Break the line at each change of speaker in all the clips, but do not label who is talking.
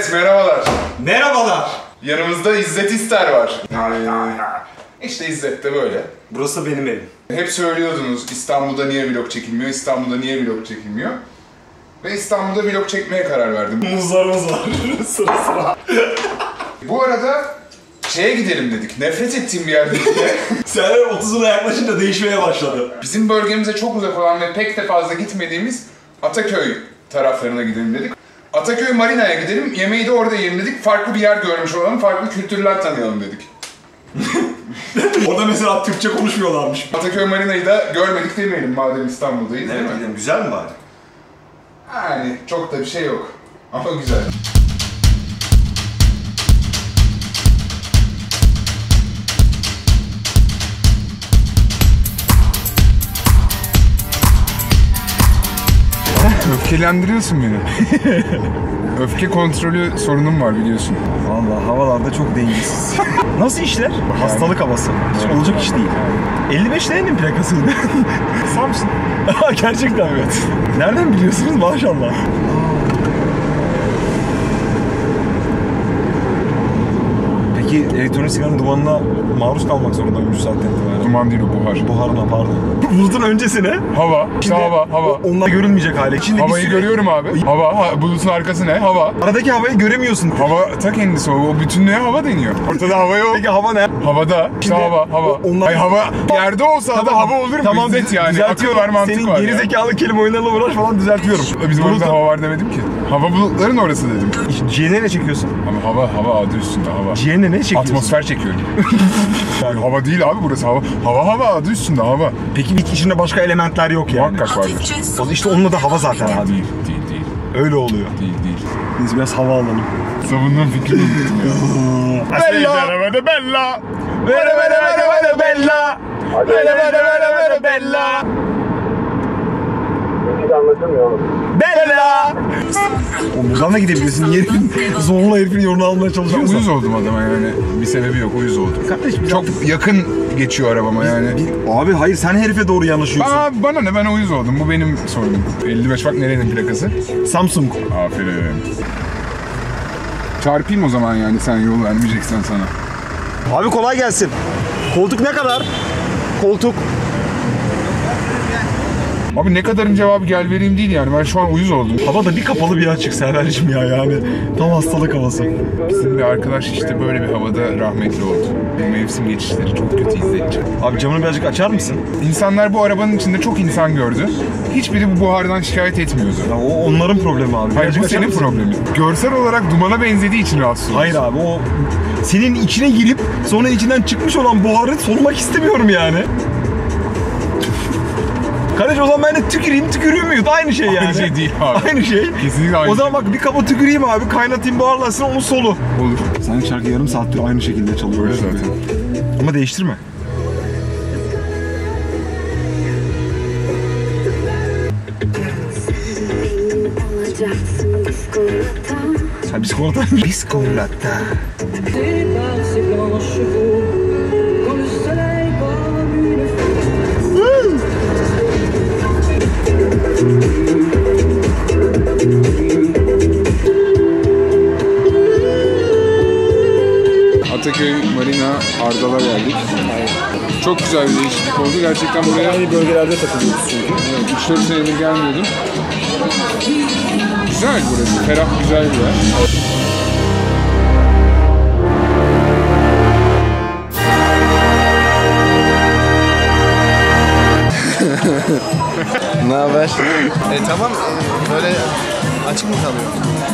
Evet, merhabalar.
Merhabalar.
Yanımızda İzzet İster var. İşte İzzet de böyle.
Burası benim evim.
Hep söylüyordunuz İstanbul'da niye vlog çekilmiyor, İstanbul'da niye vlog çekilmiyor. Ve İstanbul'da vlog çekmeye karar verdim.
Muzlarımız var sıra sıra.
Bu arada şeye gidelim dedik, nefret ettiğim bir yer diye.
Seneler 30'una yaklaşınca değişmeye başladı.
Bizim bölgemize çok uzak olan ve pek de fazla gitmediğimiz Ataköy taraflarına gidelim dedik. Ataköy Marina'ya gidelim, yemeği de orada yiyelim dedik. Farklı bir yer görmüş olalım, farklı kültürler tanıyalım dedik.
Orada mesela Türkçe konuşmuyorlarmış.
Ataköy Marina'yı da görmedik demeyelim madem İstanbul'dayız, değil mi?
Evet, güzel mi bari?
Yani çok da bir şey yok. Ama güzel. Öfkelendiriyorsun beni. Öfke kontrolü sorunum var biliyorsun.
Vallahi havalarda çok dengesiz. Nasıl işler? Hastalık havası. Hiç olacak iş değil. 55 nerenin plakasıydı? Samsun. Gerçekten mi? Evet. Nereden biliyorsunuz maşallah? Peki elektronik sigaranın dumanına maruz kalmak zorunda mıyım şu saatten itibaren?
Duman değil o, buhar.
Buharına pardon. Bulutun öncesine.
Hava. İşte hava.
Onlar görülmeyecek hale. İçindeki
Havayı görüyorum abi. Hava. Bulutun arkası ne? Hava.
Aradaki havayı göremiyorsun.
Hava ta kendisi o. Bütünlüğe hava deniyor. Ortada hava yok.
Peki hava ne?
Havada. İşte hava.
Onlar...
Hayır, hava yerde olsa da hava olur mu?
Tamam,
İzzet yani. Akıl var, mantık
senin
var.
Senin gerizekalı kelime oyunlarla uğraş falan düzeltiyorum.
Bizim orada hava var demedim ki. Hava bulutların orası dedim.
Ciğerine ne çekiyorsun?
Ama hava adı üstünde hava.
Ciğerine ne çekiyorsun?
Atmosfer çekiyorum. Yani hava değil abi burası hava. Hava adı üstünde hava.
Peki ilk içinde başka elementler yok yani.
Muhakkak vardır.
İşte onunla da hava zaten abi.
Değil.
Öyle oluyor.
Değil.
Biz biraz hava alalım.
Savunduğum fikrimi unuttum ya.
Bella!
Bella!
Bella! Bella!
Hiç anlaşılmıyor oğlum.
Bella! O buradan da gidebilirsin. Zorla herifin yolunu almaya
Ben
çalışıyorsan.
uyuz oldum adama yani. Bir sebebi yok, uyuz oldum.
Kardeşim
Çok yakın geçiyor arabama yani.
Abi hayır sen herife doğru yanaşıyorsun.
Bana ne, ben uyuz oldum. Bu benim sorunum. 55 bak nerenin plakası?
Samsung.
Aferin. Çarpayım o zaman yani sen yol vermeyeceksen sana.
Abi kolay gelsin. Koltuk ne kadar? Koltuk.
Abi ne kadarın cevabı gel vereyim değil yani. Ben şu an uyuz oldum.
Hava da bir kapalı bir açık Server'cim ya yani. Tam hastalık havası.
Bizim bir arkadaş işte böyle bir havada rahmetli oldu. Bu mevsim geçişleri çok kötü izleyeceğim.
Abi camını birazcık açar mısın?
İnsanlar bu arabanın içinde çok insan gördü. Hiçbiri bu buhardan şikayet etmiyordu.
Ya o onların problemi abi.
Hayır, bu
Birazcık
senin
açar mısın?
problemin. Görsel olarak dumana benzediği için rahatsız oluyorsun.
Hayır abi o senin içine girip sonra içinden çıkmış olan buharı solumak istemiyorum yani. Kardeş o zaman ben de tükürüyor muyuz? Aynı şey yani.
Aynı şey değil abi.
Aynı şey.
Kesinlikle aynı
O zaman
şey.
bak bir kaba tüküreyim abi, kaynatayım buharlasın onun solu.
Olur.
Sen şarkı yarım saattir aynı şekilde çalıyor.
Öyle zaten.
Ama değiştirme. Sen biskolata. Biskolata.
Ataköy Marina Ardal'a geldik. Çok güzel bir değişiklik oldu. Gerçekten buraya
Aynı bölgelerde takılıyoruz çünkü.
3-4 senedir gelmiyordum. Güzel burası. Ferah, güzel bir yer.
Ne haber? Tamam, böyle açık mı kalıyor?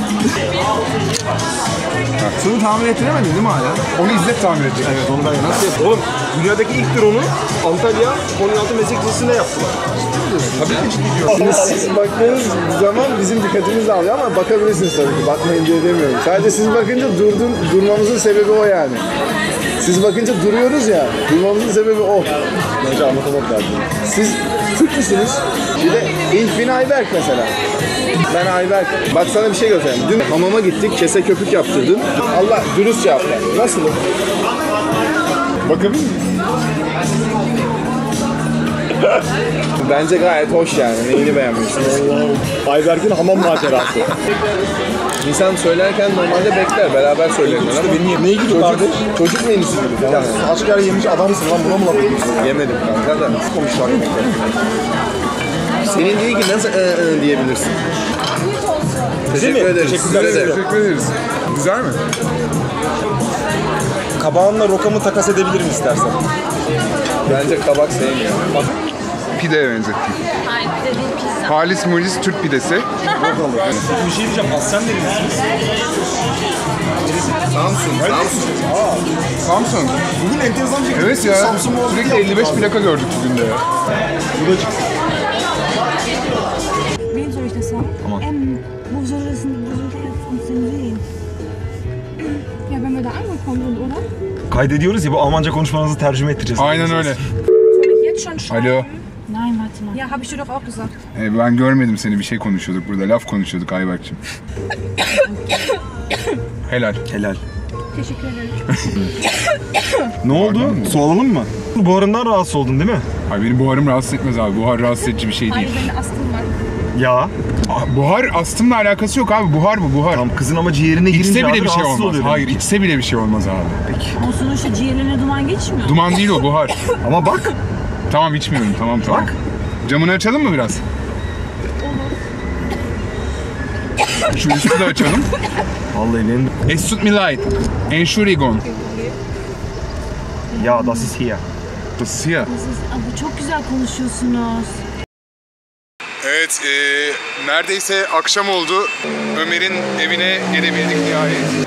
Şunu tamir ettiremedin değil mi hala?
Onu İzzet tamir edecek.
Evet onu ben nasıl yapayım? Oğlum dünyadaki ilk drone'u Antalya Konyaaltı Meslek Lisesi'nde yaptılar.
Tabii ki.
Siz baktığınız zaman bizim dikkatimiz alıyor ama bakabilirsiniz tabii ki. Bakmayın diye demiyorum. Sadece siz bakınca durmamızın sebebi o yani. Siz bakınca duruyoruz ya, durmamızın sebebi o. Bence anlatmak lazım. Siz Türk müsünüz? Bir de Ich bin Ayberk mesela. Ben Ayberk. Bak sana bir şey göstereyim. Dün hamama gittik, kese köpük yaptırdın. Allah dürüst cevap ver. Nasıl?
Bakabilir miyiz?
Bence gayet hoş yani. Neyini beğenmiyorsunuz?
Ayberk'in hamam macerası.
İnsan söylerken normalde bekler. Beraber söylerler ama
Benim neye gidiyor kardeş?
çocuk menüsü gibi.
Ya aşk ara yemiş adamsın lan, buna mı laf ediyorsun?
Yemedim kanka da.
Nasıl konuşlar yemekte?
Senin değil ki nasıl diyebilirsin? Teşekkür ederiz.
Teşekkürler.
Teşekkür ederiz. Güzel mi?
Kabağınla rokamı takas edebilirim istersen.
Bence kabak sevmiyor.
Pideye benzettim.
Hayır, bir de değil pizza.
Halis mulis Türk pidesi.
Bir şey diyeceğim, aslen nerelisiniz?
Samsun.
Bugün enteresan bir şekilde
Evet ya.
Samsun muhabbeti
Sürekli
yaptık
55
abi.
plaka gördük bugün de ya.
Bu da çıksın.
Wen soll ich das sagen?
Tamam.
Wo soll jetzt uns denn sehen? Ja, wenn wir da angekommen sind, oder?
Kaydediyoruz ya, bu Almanca konuşmanızı tercüme ettireceğiz.
Aynen öyle.
Soll ich jetzt schon schreiben?
Alo.
Nein, warte mal. Ja, habe ich dir doch auch gesagt.
Ben görmedim seni, bir şey konuşuyorduk burada. Laf konuşuyorduk Ayberk'cim. Helal.
Helal.
Teşekkür ederim.
Ne oldu? Su alalım mı? Buharından rahatsız oldun değil mi?
Ay benim buharım rahatsız etmez abi. Buhar rahatsız edici bir şey
Hayır,
değil.
benim astım var.
Ya.
Buhar astımla alakası yok abi. Buhar bu, buhar.
Tam kızın ama ciğerine girince
İçse
abi
bile bir şey
rahatsız
olmaz.
oluyor
Hayır,
demek.
içse bile bir şey olmaz abi.
O sonuçta ciğerlerine duman geçmiyor.
Duman değil o, buhar.
Ama bak.
Tamam, içmiyorum. Tamam.
Bak.
Camını açalım mı biraz? Şu üstü de açalım.
Vallahi benim...
Es tut mir leid. Entschuldigung.
Ya, das ist hier.
Das ist hier.
Ama çok güzel konuşuyorsunuz.
Evet, neredeyse akşam oldu. Ömer'in evine gelebildik nihayet.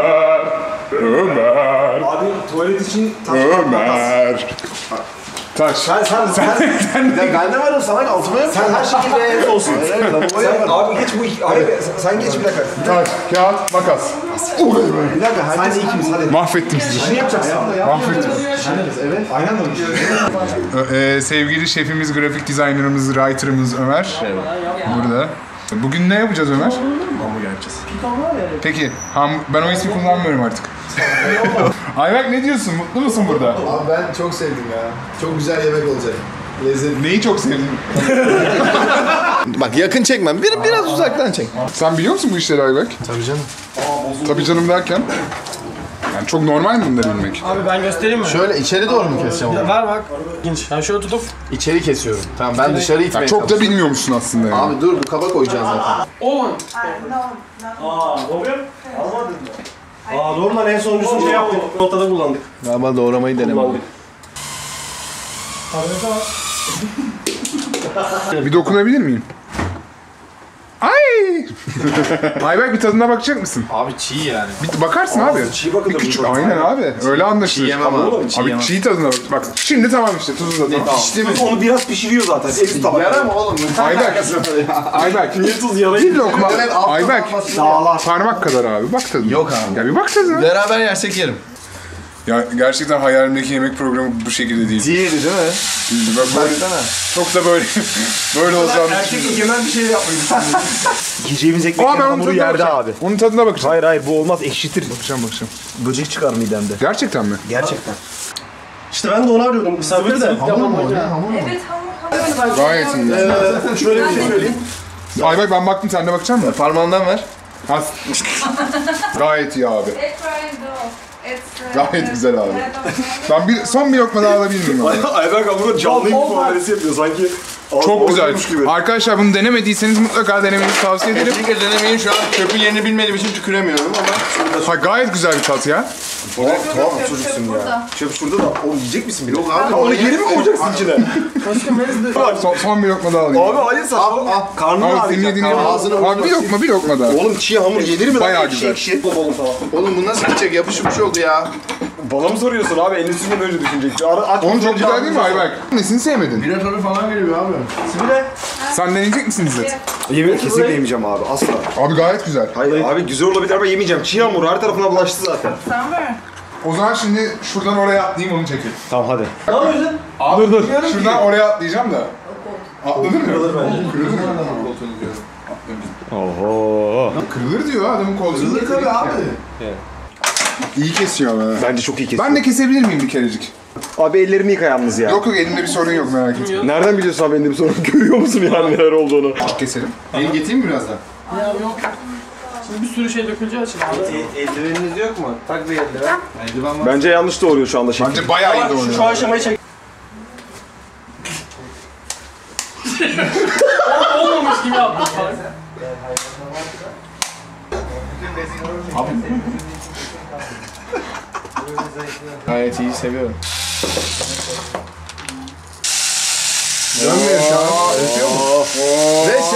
Ömer.
Abi tuvalet için
Ömer. Taş.
Sen ben de varım sana, altıma yap. Sen her şekilde evde olsun. Sen, abi geç bu, abi sen geç bir dakika.
Taş, kağıt, makas.
Bir dakika, herkes ikimiz hadi.
Mahvettim sizi.
Ne yapacaksın?
Mahvettim.
Evet. Aynen öyle.
Sevgili şefimiz, grafik dizaynerımız, writer'ımız Ömer. Burada. Bugün ne yapacağız Ömer?
Hamburger yapacağız.
Peki, ben o ismi kullanmıyorum artık. Ayberk ne diyorsun? Mutlu musun burada?
Abi ben çok sevdim ya. Çok güzel yemek olacak. Lezzetli.
Neyi çok sevdin?
Bak yakın çekmem. Biraz uzaktan çek.
Sen biliyor musun bu işleri Ayberk?
Tabii canım.
Tabii canım derken. Yani çok normal mi bunları bilmek?
Abi ben göstereyim mi?
Şöyle içeri doğru mu keseceğim onu?
Ver bak. İlginç. Yani şöyle tutup.
İçeri kesiyorum. Tamam ben dışarı itmeye
Yani çok da
çalışıyorum.
bilmiyormuşsun aslında yani.
Abi dur bu kaba koyacağız zaten.
Aa doğru lan en sonuncusunu şey yaptık. Notada kullandık.
Galiba doğramayı denemedim.
Bir dokunabilir miyim? Ay! Ayberk bir tadına bakacak mısın?
Abi çiğ yani.
Bir bakarsın abi.
çiğ bakılır
Bir küçük,
bu.
aynen abi. Öyle anlaşılır.
Çiğ yemem abi.
Abi çiğ tadına bak. Bak şimdi tamam işte tuzu da tamam.
Pişti mi?
Onu biraz pişiriyor zaten. Eski tabak.
Yara mı oğlum?
Ayberk. Ayberk.
Niye tuz yalayı?
Bir lokma.
Evet, alttan
Ayberk.
alması
Dağlar.
Parmak kadar abi. Bak tadına.
Yok abi.
Ya bir bak tadına.
Beraber yersek yerim.
Ya gerçekten hayalimdeki yemek programı bu şekilde değil.
Diğeri değil mi?
Bak böyle,
Baksana.
çok da böyle böyle olacağını
Erkek egemen bir şey yapmayı düşünüyorum. Yiyeceğimiz ekmek
Aa, ben onun
hamuru
tadına
yerde
bakacağım.
abi.
Onun tadına bakacağım.
Hayır hayır bu olmaz, ekşitir.
Bakacağım.
Böcek çıkar midemde.
Gerçekten mi?
Gerçekten. İşte ben de onu arıyordum. Misafir de.
Hamur mu? Ne? Hamur mu?
Evet, hamur.
Gayet iyi.
Şöyle bir şey söyleyeyim.
Ayberk ben baktım, sen de bakacak mısın?
Parmağından ver.
Gayet iyi abi.
It's right though. It's
Gayet güzel abi. Ben son bir lokma daha alabilir miyim abi?
Ayberk hamuru canlı gibi muamelesi yapıyor sanki.
Çok güzel.
Gibi.
Arkadaşlar bunu denemediyseniz mutlaka denemenizi tavsiye ederim.
Kesinlikle denemeyin, şu an çöpün yerini bilmediğim için tüküremiyorum ama.
Ha, gayet güzel bir tat ya.
Tamam çocuksun ya. Çöp şurada da. Oğlum yiyecek misin bile?
Yok abi.
Onu geri mi koyacaksın içine?
Son bir lokma daha alayım.
Abi hayır saçmalama. Karnını
Abi senin
ağrıyacak.
yediğin
ağzına
Abi bir lokma daha.
Oğlum çiğ hamur yenir mi?
Bayağı
lan?
güzel.
Ekşi. Oğlum tamam.
Oğlum bu nasıl gidecek? Yapışmış oldu ya.
Bana mı soruyorsun abi? En üstünde böyle düşünecek. Aç
Oğlum çok güzel değil mi Ayberk? Nesini sevmedin?
Bir tadı falan geliyor abi.
Sibile.
Sen deneyecek misin İzzet?
Kesinlikle yemeyeceğim abi. Asla.
Abi gayet güzel.
Hayır abi güzel olabilir ama yemeyeceğim. Çiğ hamur her tarafına bulaştı zaten.
O zaman şimdi şuradan oraya atlayayım, onu çekeyim.
Tamam hadi.
Abi, dur. Şuradan oraya atlayacağım da. Atladın mı?
Kırılır bence.
Kırılır mı?
Oho.
Kırılır diyor adamın koltuğu.
Tabii abi.
İyi kesiyor ama.
Bence çok iyi kesiyor.
Ben de kesebilir miyim bir kerecik?
Abi ellerimi yıka yalnız ya.
Yok elimde bir sorun yok merak etme.
Nereden biliyorsun abi elinde bir sorun? Görüyor musun yani neler olduğunu?
Keselim.
Beni getireyim mi birazdan?
Ya yok. Şimdi bir sürü şey döküleceği için abi.
Eldiveniniz yok mu? Tak bir eldiven.
Eldiven var.
Bence yanlış doğruyor şu anda şekil.
Bence bayağı iyi doğru.
Şu aşamayı çek. Olmamış gibi yaptım.
Gayet iyi seviyorum.
Dönmüyor şu an. Ötüyor mu?
Ve şey...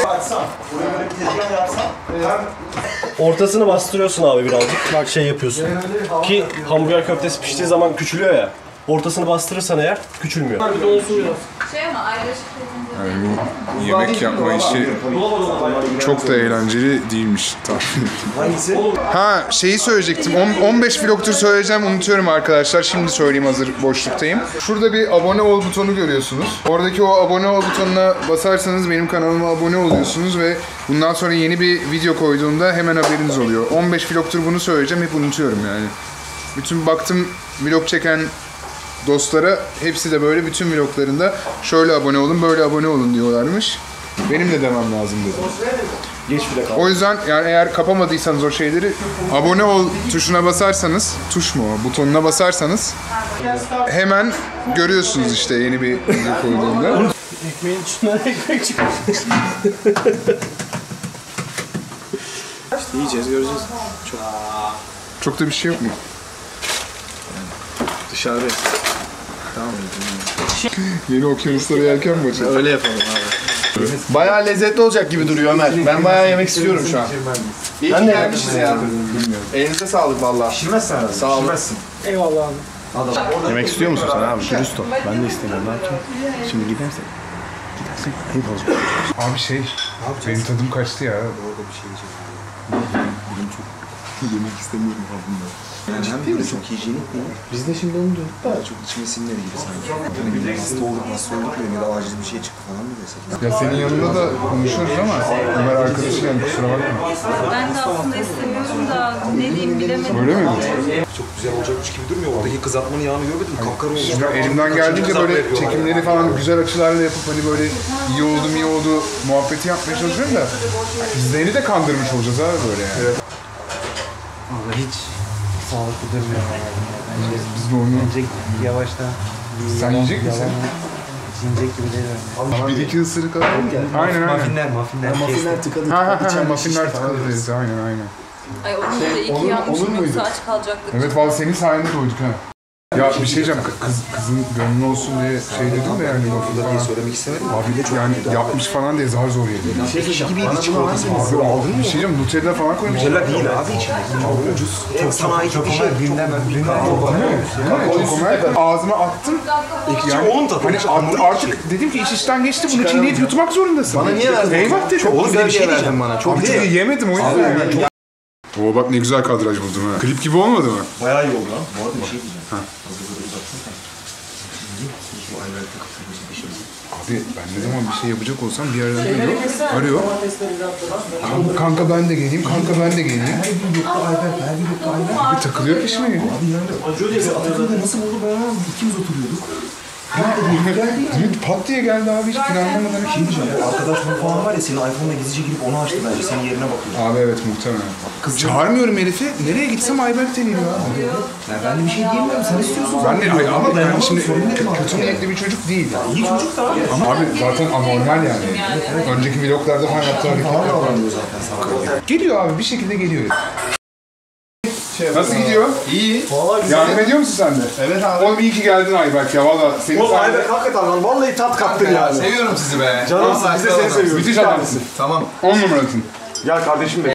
Ortasını bastırıyorsun abi birazcık. Bak şey yapıyorsun. Ki hamburger köftesi piştiği zaman küçülüyor ya. Ortasını bastırırsan eğer küçülmüyor. Bir de olsun biraz.
Şey ama ayrışık
Yani bu yemek yapma işi çok da eğlenceli değilmiş tahmin.
Hangisi?
Ha şeyi söyleyecektim. 15 vlogtur söyleyeceğim unutuyorum arkadaşlar. Şimdi söyleyeyim hazır boşluktayım. Şurada bir abone ol butonu görüyorsunuz. Oradaki o abone ol butonuna basarsanız benim kanalıma abone oluyorsunuz ve bundan sonra yeni bir video koyduğumda hemen haberiniz oluyor. 15 vlogtur bunu söyleyeceğim hep unutuyorum yani. Bütün baktım vlog çeken dostlara hepsi de böyle bütün vloglarında şöyle abone olun böyle abone olun diyorlarmış. Benim de demem lazım dedim.
Geç bile kaldı.
O yüzden yani eğer kapamadıysanız o şeyleri abone ol tuşuna basarsanız, tuş mu o, butonuna basarsanız hemen görüyorsunuz işte yeni bir video koyduğumda.
Ekmeğin içinden ekmek çıkıyor.
Yiyeceğiz, göreceğiz.
Çok da bir şey yok mu?
Dışarıdayız.
Yeni okyanuslara yelken mi açalım?
Öyle yapalım abi.
Bayağı lezzetli olacak gibi duruyor Ömer. Ben bayağı yemek istiyorum şu an. İyi ki gelmişiz ya. Elinize sağlık vallahi.
Pişirmezsen abi.
Sağ olun.
Pişirmezsin.
Eyvallah abi.
Yemek istiyor musun sen abi? Dürüst ol. Ben de istemiyorum. Ne yapacağım? Şimdi gidersek ayıp olacak.
Abi şey, benim tadım kaçtı ya.
Orada bir şey yiyeceğim. Benim çok yemek istemiyorum abi bunları. Ciddi misin? Çok hijyenik değil.
Biz de şimdi onu diyorduk da.
Çok içime sinmedi gibi sanki. Hani bir hasta olduk dedim ya da acil bir şey çıktı falan mı desek.
Ya senin yanında da konuşuyoruz ama Ömer arkadaşın yani kusura bakma.
Ben de aslında istemiyorum da ne diyeyim bilemedim.
Öyle mi?
Çok güzel olacakmış gibi durmuyor. Oradaki kızartmanın yağını görmedin mi? Kapkara olmuş.
Ya elimden geldiğince böyle çekimleri falan güzel açılarla yapıp hani böyle iyi oldu muhabbeti yapmaya çalışıyorum da izleyeni de kandırmış olacağız abi böyle yani. Evet.
Ama hiç sağlıklı durmuyor. Bence
Biz de onu...
yiyecek yavaştan.
Sen yiyecek misin?
Yiyecek gibi değil.
Bir iki ısırık alalım mı? Aynen.
Muffinler
Muffinler tıkadı.
Ha muffinler tıkılırız aynen.
Ay onun da iki
olur
yanmışım
muydu?
yoksa aç kalacaktık.
Evet vallahi senin sayende doyduk ha. Ya bir şey diyeceğim, kızın gönlü olsun diye şey dedim de yani muffin falan.
Söylemek istemedim.
Abi yani yapmış falan diye zar zor yedi.
Şey gibiydi çikolatası.
Abi aldın mı? Bir şey diyeceğim, Nutella falan koymuş.
Nutella değil abi içinde. Çok ucuz. Çok sana ait bir şey.
Çokomer ağzıma attım. Yani
onun tadı.
hani artık dedim ki iş işten geçti, bunu çiğneyip yutmak zorundasın.
Bana niye verdin?
Eyvah dedim.
Çok güzel bir şey diyeceğim bana. Çok
Abi
güzel.
çünkü yemedim o yüzden yani. Oo bak ne güzel kadraj buldum ha. Klip gibi olmadı mı?
Bayağı iyi oldu lan. Bu arada bir şey diyeceğim. Hazır böyle uzatsın. Bu ayları takıp bir şey.
Abi ben ne zaman bir şey yapacak olsam bir yerden geliyor, arıyor. Kanka ben de geleyim, kanka ben de geleyim. Bir takılıyor peşime ya.
Nasıl oldu ben anlamadım. İkimiz oturuyorduk.
Pat diye geldi abi hiç planlamadan.
Şey diyeceğim. Bu arkadaş falan var ya senin iPhone'da gizlice girip onu açtı bence. Senin yerine bakıyor.
Abi evet muhtemelen. Çağırmıyorum herifi. Nereye gitsem Ayberk deniyor abi.
Ya ben de bir şey diyemiyorum. Sen istiyorsun
Ben de
zaten.
ama yani şimdi
Sorun değil mi abi?
kötü niyetli bir çocuk değil.
İyi çocuk da abi.
Ama abi zaten anormal yani. Önceki vloglarda falan yaptığı hareketler falan.
Zaten sana.
Geliyor abi bir şekilde geliyor. Nasıl gidiyor?
İyi.
Yardım ediyor musun sen de?
Evet abi.
Oğlum iyi ki geldin Ayberk ya valla. Senin
Oğlum
sayende...
Ayberk hakikaten lan. Vallahi tat kattın yani.
Seviyorum sizi be.
Canım biz de seni seviyoruz.
Müthiş adamsın.
Tamam.
10 numarasın.
Gel kardeşim be.